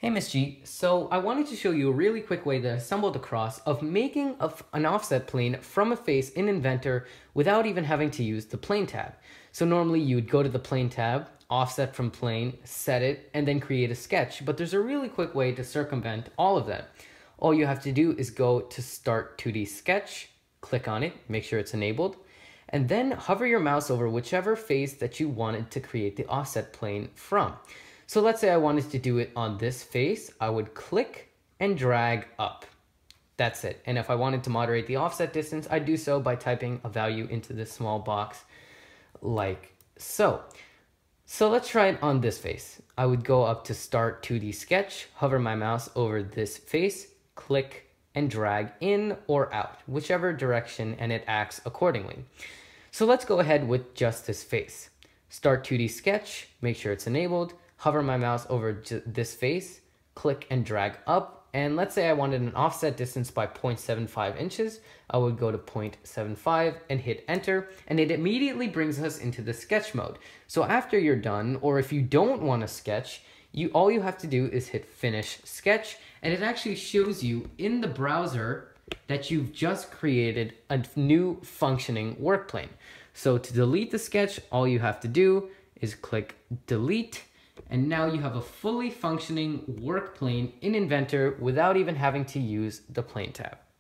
Hey Miss G, so I wanted to show you a really quick way that I stumbled across of making an offset plane from a face in Inventor without even having to use the plane tab. So normally you would go to the plane tab, offset from plane, set it, and then create a sketch. But there's a really quick way to circumvent all of that. All you have to do is go to Start 2D Sketch, click on it, make sure it's enabled, and then hover your mouse over whichever face that you wanted to create the offset plane from. So let's say I wanted to do it on this face, I would click and drag up. That's it. And if I wanted to moderate the offset distance, I'd do so by typing a value into this small box like so. So let's try it on this face. I would go up to Start 2D Sketch, hover my mouse over this face, click and drag in or out, whichever direction, and it acts accordingly. So let's go ahead with just this face. Start 2D Sketch, make sure it's enabled, hover my mouse over this face, click and drag up, and let's say I wanted an offset distance by 0.75 inches, I would go to 0.75 and hit enter, and it immediately brings us into the sketch mode. So after you're done, or if you don't want to sketch, all you have to do is hit finish sketch, and it actually shows you in the browser that you've just created a new functioning work plane. So to delete the sketch, all you have to do is click delete, and now you have a fully functioning work plane in Inventor without even having to use the plane tab.